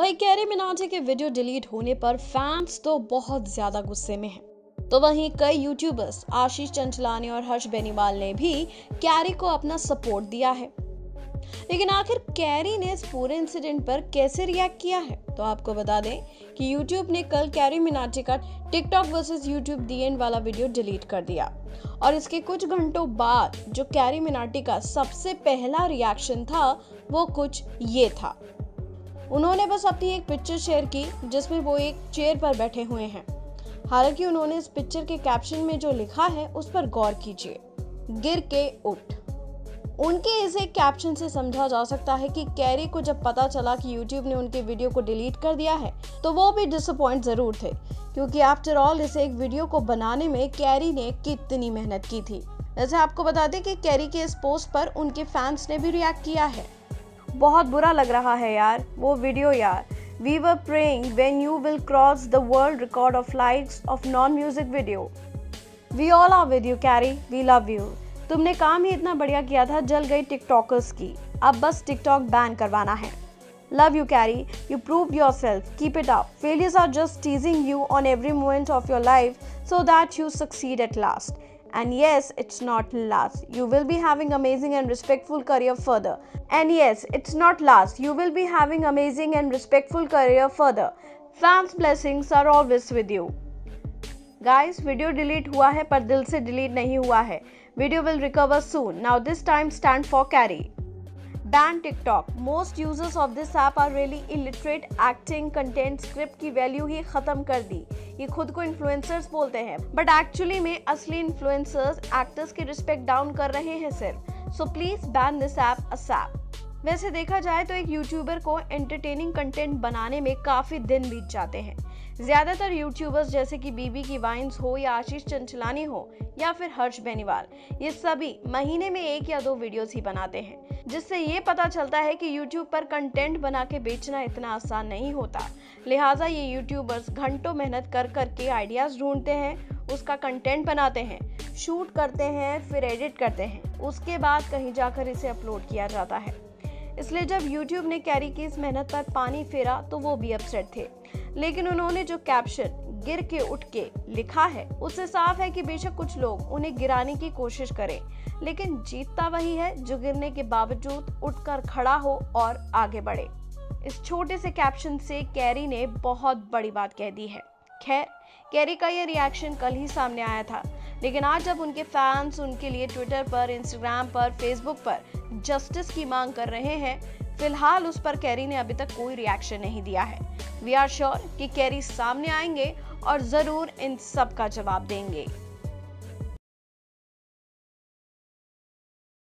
भाई कैरी मिनाटी के video delete होने पर फैंस तो बहुत ज्यादा गुस्से में हैं। तो वहीं कई यूट्यूबर्स आशीष चंचलानी और हर्ष बेनीवाल ने भी कैरी को अपना सपोर्ट दिया है। लेकिन आखिर कैरी ने इस पूरे इंसिडेंट पर कैसे रिएक्ट किया है, तो आपको बता दें कि यूट्यूब ने कल कैरी मिनाटी का TikTok versus YouTube the end वाला वीडियो डिलीट कर दिया। और इसके कुछ घंटों बाद जो कैरी मिनाटी का सबसे पहला रिएक्शन था वो कुछ ये था। उन्होंने बस अपनी एक पिक्चर शेयर की जिसमें वो एक चेयर पर बैठे हुए हैं। हालांकि उन्होंने इस पिक्चर के कैप्शन में जो लिखा है उस पर गौर कीजिए, गिर के उठ। उनके इस एक कैप्शन से समझा जा सकता है कि कैरी को जब पता चला कि यूट्यूब ने उनके वीडियो को डिलीट कर दिया है तो वो भी डिसअपॉइंट जरूर थे, क्योंकि आफ्टर ऑल इस एक वीडियो को बनाने में कैरी ने कितनी मेहनत की थी। वैसे आपको बता दें कि कैरी के इस पोस्ट पर उनके फैंस ने भी रिएक्ट किया है। बहुत बुरा लग रहा है यार वो वीडियो यार। We were praying when you will cross the world record of likes of non-music video. We all are with you, Carrie. We love you. तुमने काम ही इतना बढ़िया किया था, जल गई टिकटॉकर्स की। अब बस टिकटॉक बैन करवाना है। Love you, Carrie. You proved yourself. Keep it up. Failures are just teasing you on every moment of your life so that you succeed at last. And yes, it's not last. You will be having amazing and respectful career further. And yes, it's not last. You will be having amazing and respectful career further. Fans' blessings are always with you. Guys, video delete हुआ है पर दिल से delete नहीं हुआ है। Video will recover soon. Now this time stand for Carrie. Ban TikTok. Most users of this app are really illiterate. Acting, content, script की value ही खत्म कर दी। ये खुद को इन्फ्लुएंसर्स बोलते हैं, बट एक्चुअली में असली इन्फ्लुएंसर्स एक्टर्स की रिस्पेक्ट डाउन कर रहे हैं सिर्फ। So please ban this app ASAP. वैसे देखा जाए तो एक यूट्यूबर को एंटरटेनिंग कंटेंट बनाने में काफी दिन बीत जाते हैं। ज्यादातर यूट्यूबर्स जैसे कि बीबी की वाइन्स हो या आशीष चंचलानी हो या फिर हर्ष बेनीवाल, ये सभी महीने में 1 या 2 वीडियोस ही बनाते हैं, जिससे ये पता चलता है कि यूट्यूब पर कंटेंट बना के बेचना इतना आसान नहीं होता। लिहाजा ये यूट्यूबर्स घंटों मेहनत कर करके आइडियाज ढूंढते हैं, उसका कंटेंट बनाते हैं, शूट करते हैं, फिर एडिट करते हैं, उसके बाद कहीं जाकर इसे अपलोड किया जाता है। इसलिए जब यूट्यूब ने कैरी की इस मेहनत पर पानी फेरा तो वो भी अपसेट थे। लेकिन उन्होंने जो कैप्शन गिर के उठ के लिखा है उससे साफ है कि बेशक कुछ लोग उन्हें गिराने की कोशिश करें, लेकिन जीतता वही है जो गिरने के बावजूद उठकर खड़ा हो और आगे बढ़े। इस छोटे से कैप्शन से कैरी ने बहुत बड़ी बात कह दी है। खैर, कैरी का ये रिएक्शन कल ही सामने आया था, लेकिन आज जब उनके फैंस उनके लिए ट्विटर पर, इंस्टाग्राम पर, फेसबुक पर जस्टिस की मांग कर रहे हैं, फिलहाल उस पर कैरी ने अभी तक कोई रिएक्शन नहीं दिया है। वी आर श्योर कि कैरी सामने आएंगे और जरूर इन सब का जवाब देंगे।